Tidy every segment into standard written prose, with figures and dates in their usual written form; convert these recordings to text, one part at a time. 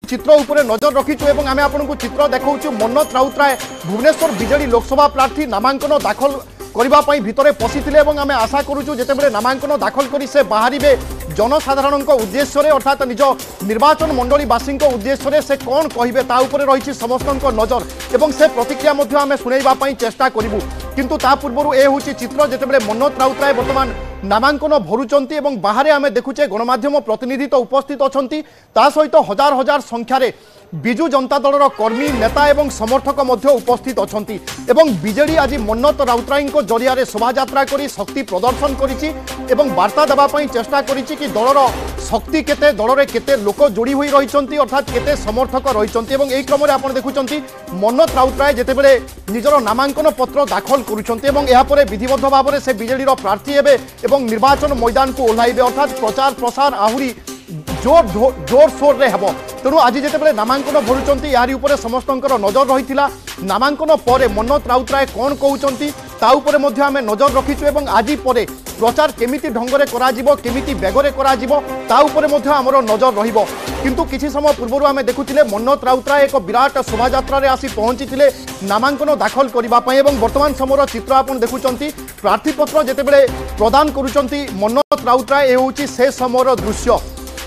चित्र उपरे नजर रखीचु एवं आमे आपनकु चित्र देखाउछु। मनमथ राउतराय भुवनेश्वर बीजेडी लोकसभा प्रार्थी नामांकन दाखल करबा पई भितरे पसिथिले एवं आमे आशा करूछु जेतेबेले नामांकन दाखल करी से बाहरिबे जनसाधारण उद्देश्य रे अर्थात निज निर्वाचन मंडलीवासी उद्देश्य से कौन कहिबे ता उपरे रही समस्त नजर एवं से प्रतिक्रिया मध्य आमे सुनैबा पई चेष्टा करिवु। किंतु ता पूर्व ए होची चित्र जेतेबेले मनमथ राउतराय वर्तमान नामांकन भरुचंती एवं बाहरे आमे देखुचे गणमाध्यम प्रतिनिधि तो उपस्थित अछंती ता सहित हजार हजार संख्यारे बिजु जनता दलर कर्मी नेता एवं समर्थक मध्य उपस्थित अछंती एवं बीजेडी आज मनमथ राउतराय जरिया शोभा यात्रा करी शक्ति प्रदर्शन करिछि एवं वार्ता देबा पई चेष्टा करिछि कि दलर शक्ति केते दलरे केते लोक जोड़ी होई रहिचंती अर्थात केते समर्थक रहिचंती एवं एई क्रम रे आपण देखुचंती मनमथ राउतराय जेतेबेले निजर नामांकन पत्र दाखल करूचंती एवं एहा परे विधिबद्ध भाव में से बीजेडी रो प्रार्थी हेबे एवं निर्वाचन मैदान को ओह्लाइबे अर्थात प्रचार प्रसार आहुरी जोर सोर रे हेबो। तेणु आज जितेबाला नामांकन भरुचंती यारी उपरे समस्तंकर नजर रहिथिला। नामांकन परे मनमथ राउतराय कौन कहउचंती ता उपरे मध्य आमे नजर रखिछु एवं आज परे प्रचार केमिति ढंगरे करा जिवो केमिति बेगरे करा जिवो ता उपरे मध्य हमरो नजर रहिबो। किंतु किछि समय पूर्व आमे देखुथिले मनमथ राउतराय एक विराट शोभा यात्रा रे आसी पहुंचीथिले नामांकन दाखल करिबा पई एवं वर्तमान समयर चित्र आपण देखुचंती प्रार्थी पत्र जेतेबेले प्रदान करूचंती मनमथ राउतराय ए होची से समयर दृश्य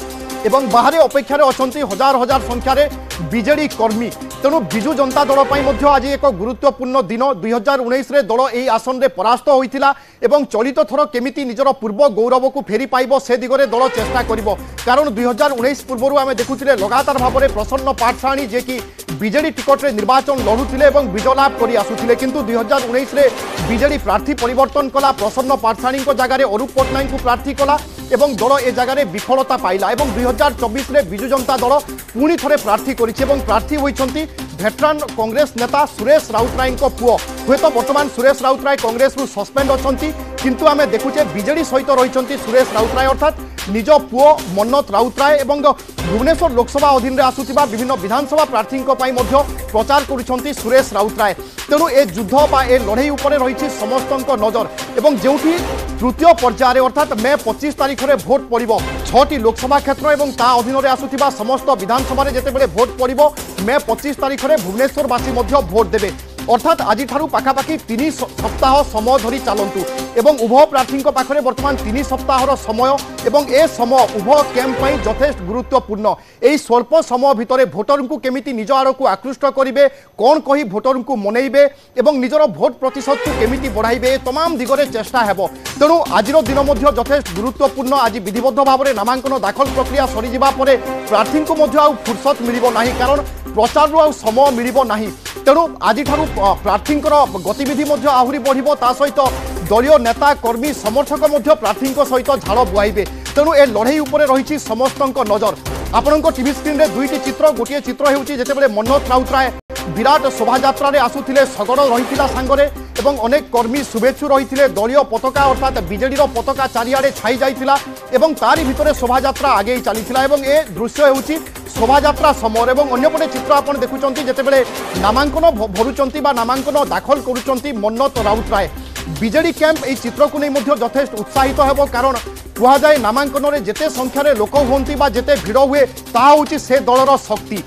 एवं बाहर अपेक्षार अछंती हजार हजार संख्यार बीजेडी कर्मी। तेणु बिजु जनता दल पर आज एक गुरुत्वपूर्ण दिन 2019 रे दल यही आसन में परास्त होता एवं चलित थर केमिति निजर पूर्व गौरव को फेरी पाइब से दिगरे दल चेष्टा करिबो। कारण 2019 पूर्व आम देखुले लगातार भाव में प्रसन्न पाठशाणी जे कि बीजेडी टिकट रे निर्वाचन लड़ुले और विजय लाभ कर आसुले किंतु 2019 रे बीजेडी प्रार्थी परिवर्तन कला प्रसन्न पाठशाणी जगह अरूप पट्टनायक को प्रार्थी कला एवं दल ए जगह विफलता पाइला एवं 2024 रे बिजु जनता दल पुणी थे प्रार्थी करिछि एवं प्रार्थी होइछंती भेटरान कांग्रेस नेता सुरेश राउतराय पुओ। हुए तो बर्तमान सुरेश राउतराय कांग्रेस रु सस्पेंड अछंती किंतु आमे देखुचे बीजेडी सहित रहिछंती सुरेश राउतराय अर्थात निज पुओ मनमथ राउतराय एवं भुवनेश्वर लोकसभा अधीन रे आसुथिबा विभिन्न विधानसभा प्रार्थी प्रचार करुछंती सुरेश राउतराय। तेणु ए युद्ध बा ए लड़ाई उपरे रही समस्त नजर एवं जोठी तृतीय पर्यायर अर्थात मे 25 तारिख में भोट पड़ो 6टी लोकसभा क्षेत्र और ता अधीन में आसुथिबा समस्त विधानसभा जितेबाला भोट पड़ो मे 25 तारिख में भुवनेश्वरवासी भोट देवे अर्थात आज पाखापाखि 3 सप्ताह समय धरी चलतु एवं उभय प्रार्थी पाखे बर्तमान 3 सप्ताहर समय एवं ए समय उभय कैंप पर यथेष्ट गुरुत्वपूर्ण। यही स्वल्प समय भितर भोटर को केमिति निज आड़ को आकृष्ट करेंगे कौन कही भोटर को मनइबे एवं निजर भोट प्रतिशत को केमिति बढ़ाइबे तमाम दिगरे चेष्टा हेबो। तेणु आज दिन यथेष्ट गुरुत्वपूर्ण। आज विधिबद्ध भाव में नामांकन दाखल प्रक्रिया सरीजा पर प्रार्थी को फुर्सत मिलिबो नाही कारण प्रचार आ समय मिलिबो नाही। तेणु आज प्रार्थी गतिविधि आहरी बढ़िबो ता सहित दलीय नेता कर्मी समर्थक प्रार्थी सहित झाड़ बुआइबे। तेणु ए लड़ाई उपरे रही समस्त नजर। आपण टीवी स्क्रीन रे दुईटी चित्र गोटे चित्र होउची जेतेबेले मनमथ राउतराय विराट शोभा यात्रा रे आसुथिले सगड़ रहिथिला सांगरे एवं अनेक कर्मी शुभेच्छु रहिथिले दलीय पताका अर्थात बीजेडी रो पताका चारिआडे छाई जाइथिला एवं तारी भितरे शोभा यात्रा आगे चलीथिला एवं ए दृश्य होउची शोभा यात्रा समय एवं अन्यपटे चित्र आपण देखुचंती जेतेबेले नामांकन भरुचंती बा नामांकन दाखल करूचंती मनमथ राउतराय। बीजेडी कैंप ए चित्र को नहीं यथेष्ट उत्साहित हेबो कारण कुआजाए नामांकन रे जेते संख्यार लोक होती जेते भिड़ हुए ता होउची से दलर शक्ति।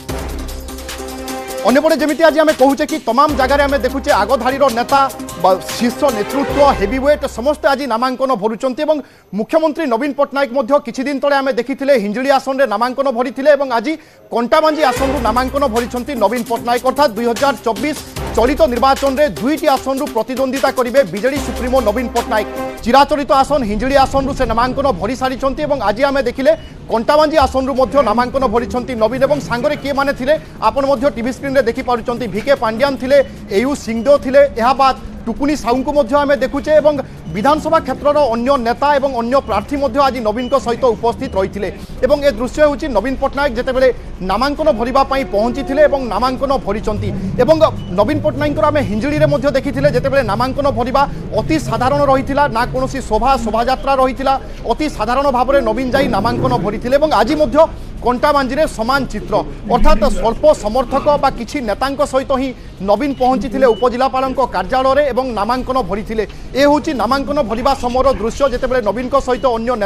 अन्यपटे जमी आज आम कहूचे कि तमाम जगह आम देखुचे आगधाड़ी नेता शीर्ष नेतृत्व हेवीवेट समस्त आज नामांकन भरुचंती एवं मुख्यमंत्री नवीन पट्टनायक किछि दिन तले आम देखी हिंजिली आसन में नामांकन भरी आज कंटाबांजी आसन रु नामांकन भरी नवीन पट्टनायक अर्थात 2024 चलित निर्वाचन में 2टी आसन रु प्रतिद्वंदिता करेंगे बीजेडी सुप्रीमो नवीन पट्टनायक। चिराचरित आसन हिंजिली आसन रु से नामांकन भरी सारी आज आम देखिले कंटाबांजी आसन रु नामांकन भरी नवीन एवं सांगरे किए माने थिले आपण टीवी स्क्रीन रे देखि पारुचंती भिके पांड्यान थिले एयू सिंहदेव थिले एहा बाद टुकुनी साहू को आम देखुचे एवं विधानसभा क्षेत्र अन्य नेता एवं अन्य प्रार्थी आज नवीन सहित उपस्थित रही एवं ए दृश्य होउची नवीन पट्टनायक जेतेबेले नामांकन भरिबा पई पहुंची एवं नामांकन भरिचंती एवं नवीन पट्टनायक आम हिंजिली रे मध्य देखिथिले जेतेबेले नामांकन भरिबा अति साधारण रहिथिला ना कोनोसी शोभा यात्रा रहिथिला अति साधारण भाव में नवीन जाई नामांकन भरिथिले एवं आज मध्य कंटाबांजी रे समान चित्र अर्थात स्वल्प समर्थक बा किछि नेतांक सहित ही नवीन पहुंची उपजिलापाल कार्यालय एवं नामांकन भरी ए हूँ नामांकन भरिबा समयर दृश्य जेतेबेले नवीन सहित अन्य नेता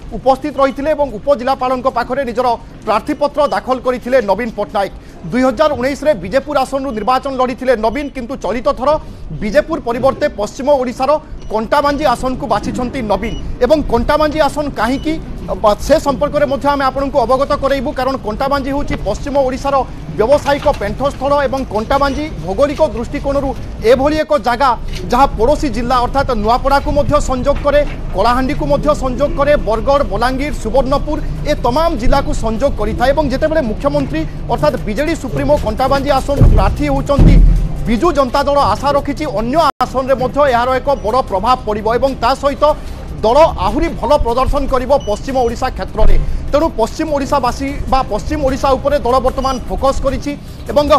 उपस्थित रही उपजिलापाल पाखरे निजर प्रार्थीपत्र दाखल करते नवीन पट्टनायक 2019 रे बीजेपुर आसन निर्वाचन लड़ी नवीन किंतु चलित थर बीजेपुर परिवर्ते पश्चिम ओडिशार कंटाबांजी आसन को बाछिछंती नवीन एवं कंटाबांजी आसन कहीं से संपर्क में आम आपको अवगत कराइबू कारण कंटाबांजी हूँ पश्चिम ओडिशार व्यावसायिक पेंठस्थल एवं कंटाबांजी भौगोलिक दृष्टिकोण एभली एक जगह जहाँ पड़ोशी जिला अर्थात नुआपड़ा को संजोग करे कलाहांडी को संजोग करे बरगढ़ बलांगीर सुवर्णपुर ए तमाम जिला को संजोग करें जितेबाला मुख्यमंत्री अर्थात बीजेडी सुप्रीमो कंटाबांजी आसन प्रार्थी होती विजु जनता दल आशा रखी अन्य आसन में यार एक बड़ प्रभाव पड़ो ता सहित दल आहरी भल प्रदर्शन करिबो पश्चिम ओडिशा क्षेत्र में तेणु पश्चिम ओडिशावासी बा पश्चिम ओडिशा उपरे दल वर्तमान फोकस करिछि एवं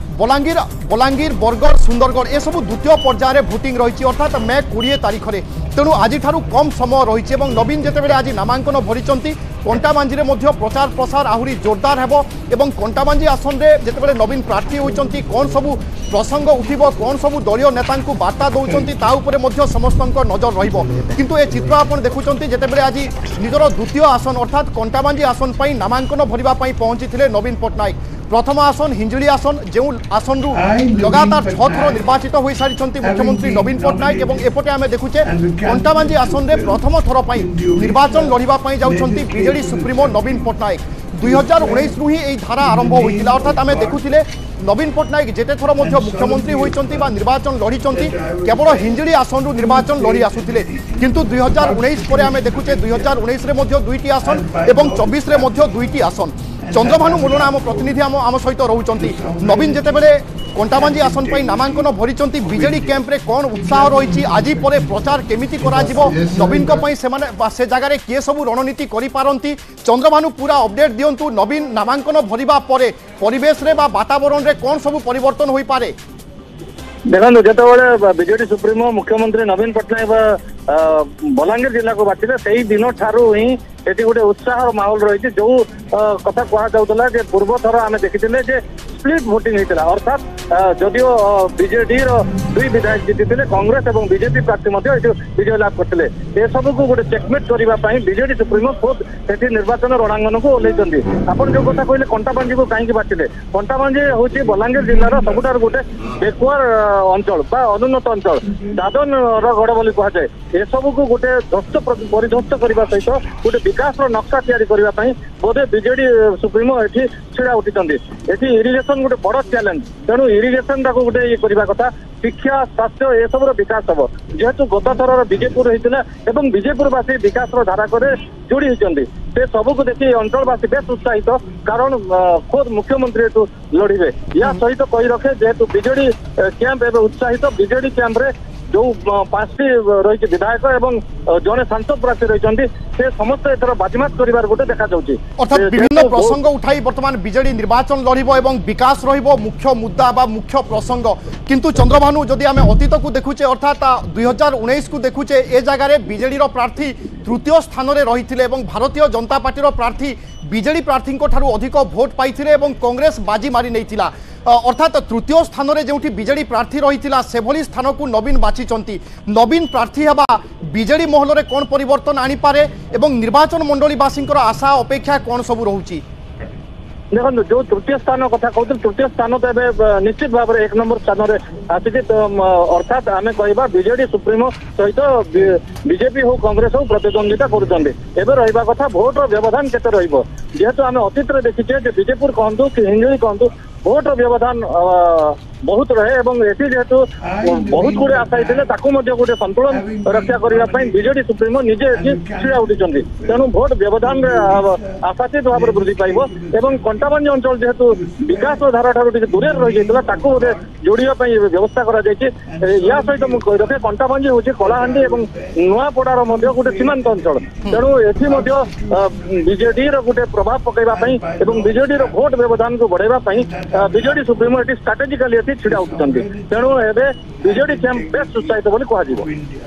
बलांगीर बरगढ़ सुंदरगढ़ ए सब द्वितीय पर्यायर भोटिंग रही अर्थात मे 20 तारीख में तेणु आज कम समय रही नवीन जितेबाला आज नामांकन भरी कंटाबांजी में प्रचार प्रसार आहरी जोरदार हेबो एवं कंटाबांजी आसन में जितेबाला नवीन प्रार्थी होती कौन सबू प्रसंग उठिबो कौन सबू दलीय नेता बार्ता दौरान समस्त नजर रहिबो किंतु ए चित्र आप देखुं जितेबाला आज निजर द्वितीय आसन अर्थात कंटाबांजी आसन पर नामांकन भरवा पहुंची नवीन पट्टनायक प्रथम आसन हिंजिली आसन जो आसन लगातार 6 थर निर्वाचित हो सारी मुख्यमंत्री नवीन पट्टनायक एवं एपटे आम देखुचे कंटाबांजी आसन में प्रथम थर पर निर्वाचन लड़ाई जाउछंती बीजेडी सुप्रीमो नवीन पट्टनायक 2019 रु ही यही धारा आरंभ होता अर्थात आम देखुले नवीन पट्टनायक जेते थर मुख्यमंत्री होती निर्वाचन लड़ी केवल हिंजिली आसन रु निर्वाचन लड़ी आसुले किंतु 2019 पर आम देखुचे 2019 रे मध्य 2टी आसन एवं 24 रे मध्य 2टी आसन चंद्रभानु मुलना आम प्रतिनिधि आम सहित रोचंती नवीन जितेबाला कंटाबांजी आसन पर नामांकन भरी बीजेडी कैंप रे कौन उत्साह रही आज पर प्रचार केमिति करा जिवो नवीन से जगार किए सब रणनीति करि पारंती चंद्रभानु पूरा अपडेट दियंतु नवीन नामांकन भरिबा परे परिवेश रे बा वातावरण रे कौन सब परिवर्तन होई पारे देखो जो बीजेडी सुप्रीमो मुख्यमंत्री नवीन पट्टनायक बलांगीर जिला को बांटिले से दिन ठारू ही ये गोटे उत्साह माहौल रही जो कथा कहला पूर्व थर आम देखी स्प्लिट भोटिंग होता अर्थात जदियो बीजेडी दुई विधायक जीति कांग्रेस और बीजेपी प्रार्थी विजय लाभ करते ये सब को गोटे चेकमेट करने बीजेडी सुप्रीमो खुद से निर्वाचन रणांगन को ओह्लैंती आपन जो कथा कहले कंटाबांजी को कहीं बांटिले कंटाबांजी हूँ बलांगीर जिलार सबुठार गोटे बेकवार अंचल अनुन्नत अंचल दादन गढ़ बोली कहुए ये सब को गोटे ध्वस्त परिध्वस्त करने सहित गोटे विकास नक्शा तैयारी करने बोधे बीजेडी सुप्रीमो ये छिड़ा उठी इरिगेशन गोटे बड़ चैलेंज तेणु इरिगेशन टाक गोटे ये करने कथा शिक्षा स्वास्थ्य ये सब विकास हम जेहेतु गत थर बीजेपुर होता है बीजेपुरवासी विकास धारा जोड़ी होती से सबू को देखिए अंचलवासी बेस उत्साहित कारण खुद मुख्यमंत्री हेतु लड़े या सहित कही रखे जेहेतु बीजेडी कैंप एवं उत्साहित बीजेडी कैंप रे जो 5टी रही विधायक एवं जड़े सांसद प्रार्थी रही से समस्त एथर बाजीमात कर गोटे देखा जाउछि अर्थात विभिन्न प्रसंग उठाई वर्तमान बीजेडी निर्वाचन लड़िबो एवं विकास रहिबो मुख्य मुद्दा बा मुख्य प्रसंग किंतु चंद्रभानु जदि आमे अतीत को देखुचे अर्थात 2019 को देखुचे ए जगार बीजेडी प्रार्थी तृतीय स्थान में रही भारतीय जनता पार्टी प्रार्थी बीजेडी प्रार्थी अधिक भोट पाई एवं कांग्रेस बाजी मारी नहीं अर्थात तृतीय स्थान में जो बीजेडी प्रार्थी रही से भली स्थान को नवीन बाछिंट नवीन प्रार्थी हवा बीजेडी महल में कौन परिवर्तन आनीपे एवं निर्वाचन मंडलीवासी आशा अपेक्षा कौन सब रोचे देखो जो तृतीय स्थान कथा कहते तृतीय स्थान तो निश्चित भाव में 1 नंबर स्थान आसी अर्थात आम कह बीजेडी सुप्रीमो सहित बीजेपी हो कांग्रेस हो प्रतिद्वंदिता करें रहा कथा भोटर व्यवधान केते जेहेतु आम अतीत देखीचे बीजेपुर कहतु कि हिंजिली कहतु भोटर व्यवधान बहुत रहे एवं एटी जेहेतु बहुत गुड़े आशायी थे गोटे संतुलन रक्षा करने बीजेडी सुप्रीमो निजे छिड़ा उठी तेणु भोट व्यवधान आशातीत भाव में वृद्धि पाइब एवं कंटाबांजी अंचल जेहेतु विकास धारा ठार दूर रही जाता गोटे जोड़ाई व्यवस्था या सहित मुझे रखे कंटाबांजी हूँ कलाहांडी और नुआपड़ार गोटे सीमांत अंचल तेणु ये बीजेडी गोटे प्रभाव पकड़ाई और बीजेडी भोट व्यवधान को बढ़ाई बीजेडी सुप्रीमो ये स्ट्राटेजिकाली छिड़ा उठुंट तेणु एवं बीजेडी कैंप बेस उत्साहित बोली कह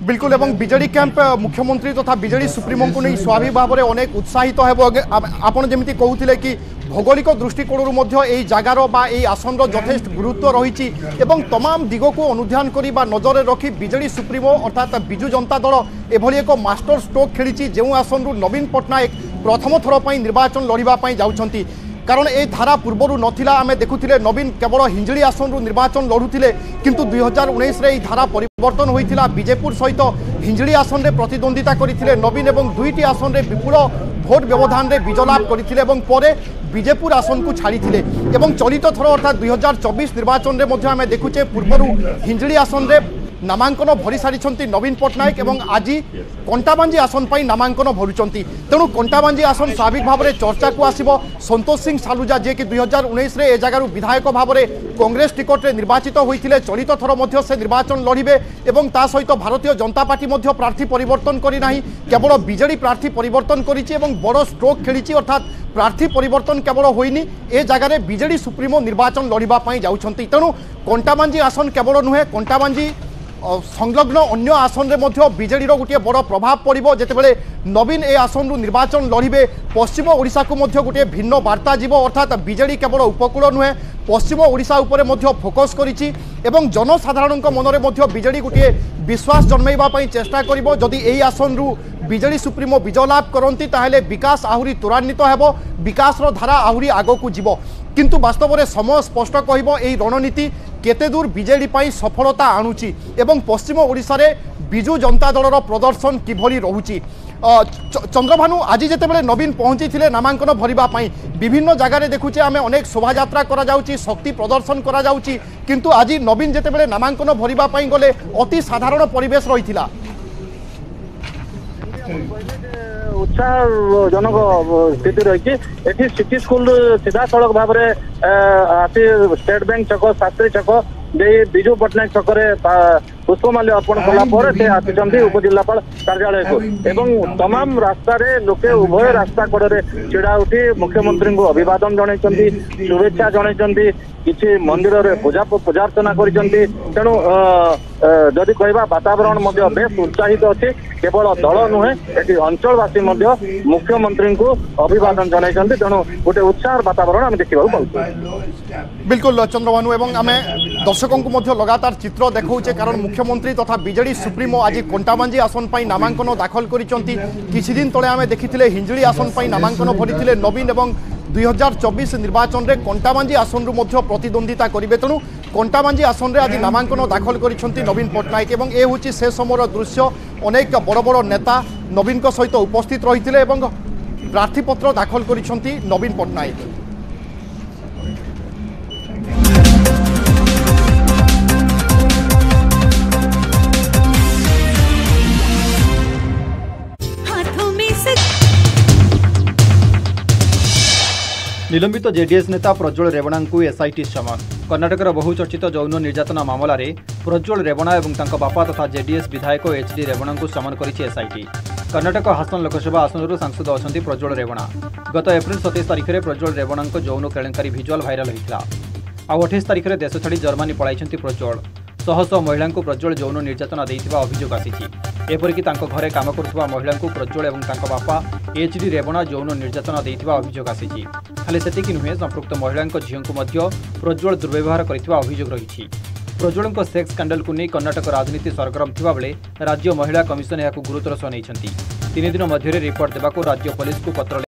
बिल्कुल एवं बीजेडी कैंप मुख्यमंत्री तथा बीजेडी सुप्रीमो को नहीं स्वाभाविक भाव में अनेक उत्साहित आपड़ जमी कहते कि भौगोलिक दृष्टिकोण जगार आसन यथेष्ट गुरुत्व रही तमाम दिग को अनुध्यान कर नजर रखी बीजेडी सुप्रीमो अर्थात विजु जनता दल एभली एक मास्टर स्ट्रोक खेली जो आसन नवीन पट्टनायक प्रथम थर पर निर्वाचन लड़ाई जाऊँगी कारण ए धारा पूर्वर नथिला आमे देखुथिले नवीन केवल हिंजली आसन निर्वाचन लड़ुथिले किंतु 2019 रे धारा परिवर्तन होइथिला बीजेपुर सहित हिंजली आसन रे प्रतिद्वंदिता करिथिले नवीन एवं दुईटी आसन रे विपुल भोट व्यवधान रे विजयलाभ करिथिले एवं परे बीजेपुर आसन को छाड़ीथिले एवं चलित थर अर्थात 2024 निर्वाचन रे मध्ये आमे देखुचे पूर्वर हिंजली आसन रे नामांकन भरी सारी नवीन पट्टनायक एवं आज कंटाबांजी आसन पर नामांकन भरुंट तेणु कंटाबांजी आसन स्वाभाविक भाव में चर्चा को आसब संतोष सिंह सालुजा जे कि 2019 रे ए जगार विधायक भाव में कांग्रेस टिकट रे निर्वाचित होते चलित थर से निर्वाचन लड़े और ता सहित भारतीय जनता पार्टी प्रार्थी परिवर्तन करना केवल बीजेडी प्रार्थी परिवर्तन करिछि एवं बड़ स्ट्रोक खेली अर्थात प्रार्थी परिवर्तन केवल होइनी ए जगार बीजेडी सुप्रीमो निर्वाचन लड़ाई जाउछंती तेणु कंटाबांजी आसन केवल नुहे कंटाबांजी संलग्न अन्य आसन रे बीजेडी गोटे बड़ प्रभाव पड़ो जितेबाला नवीन ए आसन निर्वाचन लड़े पश्चिम ओडिशा को गोटे भिन्न वार्ता जीव अर्थात बीजेडी केवल उपकूल नुहे पश्चिम ओडिशा उपर फोकस करिछि एवं जनसाधारण मन में बीजेडी गोटे विश्वास जन्मैवाई चेष्टा करिवो जदि एई आसन बीजेडी सुप्रीमो विजय लाभ करती ताहेले विकास आहुरी त्वरान्वित हेबो विकास धारा आहुरी आगकू जीवो किंतु वास्तव में समय स्पष्ट कहबो एई रणनीति केते दूर बीजेडी पाई सफलता आणुची एवं पश्चिम ओडिशा रे बिजु जनता दलर प्रदर्शन किभली रहुची चंद्रभानु आज जितेबाला नवीन पहुंची नामांकन भरवाई विभिन्न जगार देखुचे आम अनेक शोभा शक्ति प्रदर्शन करा किंतु आज नवीन जितेबाला नामांकन भरवाई गले अति साधारण परिवेश रही उत्साहजनक स्थिति रही सिटी स्कूल सीधा सड़क भाव में आसी स्टेट बैंक छक शास्त्री छक विजु पट्टनायक छकरे पुष्पमाल्य अर्पण कला से आसी उपजिलापाल कार्यालय को एवं तमाम रास्ता लोके उभय रास्ता कड़े छिड़ा उठी मुख्यमंत्री को अभिवादन जनई शुभेच्छा जनई किसी मंदिर में पूजार्चना कर तेणु जदि कहवा वातावरण बेस उत्साहित अच्छी केवल दल नुहे ये अंचलवासी मुख्यमंत्री को अभिवादन जनई तेणु गोटे उत्साह वातावरण आम देखा पाऊँ बिल्कुल चंद्रभानु एवं आम दर्शकों को लगातार चित्र देखौचे कारण मुख्यमंत्री तथा बीजेडी सुप्रीमो आज कंटाबांजी आसन पर नामांकन दाखल करिसेंती किछि दिन तले आम देखिथिले हिंजली आसन पर नामांकन भरिथिले नवीन एवं 2024 निर्वाचन में कंटाबांजी आसन प्रतिद्वंदिता करेंगे तेणु कंटाबांजी आसन में आज नामांकन दाखल करिसेंती नवीन पट्टनायक एवं ए होची से समय दृश्य अनेक बड़ बड़ नेता नवीन सहित उपस्थित रही प्रार्थीपत्र दाखल करिसेंती नवीन पट्टनायक। निलंबित जेडीएस नेता प्रज्वल रेवणा को एसआईटी समन कर्णाटकर बहुचर्चित यौन निर्यातना मामलें प्रज्वल रेवणा और तांको बापा तथा जेडीएस विधायक एचडी रेवणा को समन करिछि एसआईटी। कर्णाटक हासन लोकसभा आसन सांसद अच्छा प्रज्वल रेवणा गत एप्रिल 27 तारिख में प्रज्वल रेवणा यौन केलेंकारी भिजुआल भाइराल होता आउ 28 तारिख में देश छाड़ी जर्मानी पलाइछन्ति प्रज्वल शह शह महिला प्रज्वल यौन निर्यातना देइथिबा अभियोग आसीछि एपरिकी तांको घरे काम करुवा महिला प्रज्वल और तांको बापा एचडी रेवणा यौन निर्यातना देइथिबा अभियोग आसीछि खाली सेतिकी नुहे संपृक्त महिला झील को प्रज्वल दुर्व्यवहार करथिबा अभियोग रही प्रज्वल सेक्स स्कैंडल को नहीं कर्णाटक राजनीति सरगरम थिबा बेले राज्य महिला कमिशन यहां गुरुतर सह नहीं 3 दिन मध्य रिपोर्ट देवाक राज्य पुलिस को पत्र